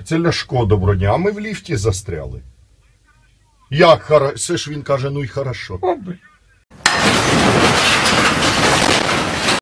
Це Ляшко доброго дня, а ми в ліфті застряли. Як хорошо? Це ж він каже, ну й хорошо. О,